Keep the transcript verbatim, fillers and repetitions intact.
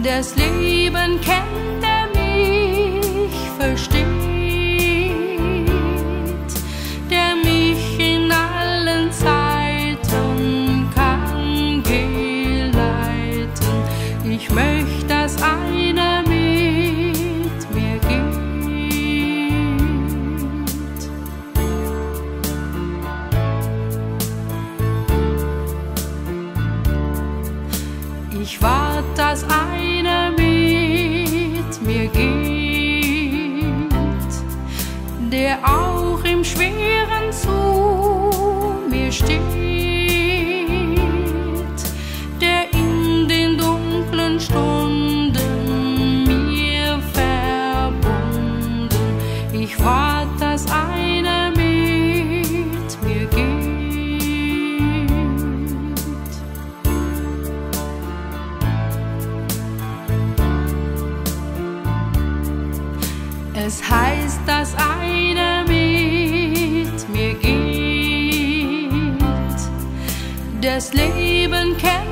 Das Leben kennt, der mich versteht, der mich in allen Zeiten kann geleiten. Ich möchte, dass einer mit mir geht. Ich warte, dass einer mit mir geht, der auch im Schweren zu mir steht, der in den dunklen Stunden mir verbunden. Ich warte, dass einer mit mir geht. Es heißt, dass einer mit mir geht, das Leben kennt.